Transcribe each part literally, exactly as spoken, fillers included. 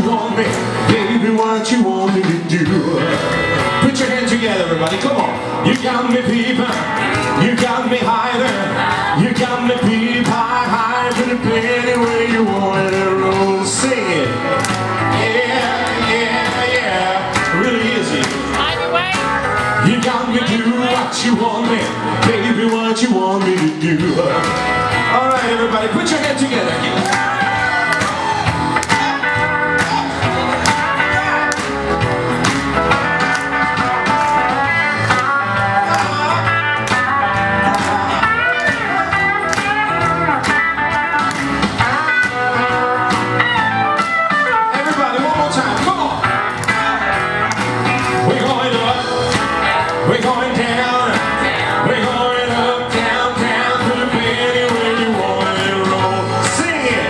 want me, baby, what you want me to do. Put your hands together, everybody, come on. You got me peeping, you got me hiding, you got me peep high, high, pretty penny where you want it to roll. Sing it. Yeah, yeah, yeah, really easy. You got me do what you want me, baby, what you want me to do. All right, everybody, put your hands together. We're going down, we're going up, down, down, to the penny where you want it to roll. Sing it!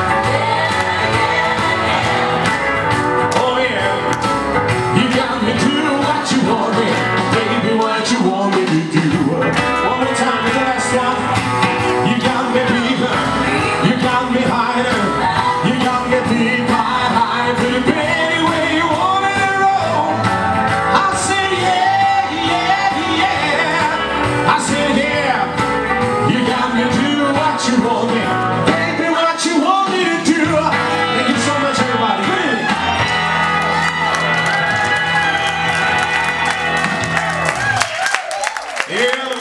Oh yeah, you got me do what you want me, baby, what you want me to do. One more time, the last one. You got me beeping, you got me hiding, you got me beep, high, high, to the penny where you want it to roll. I said yeah. I said, yeah, you got me do what you want me, baby, what you want me to do. Thank you so much, everybody. Good evening. Yeah.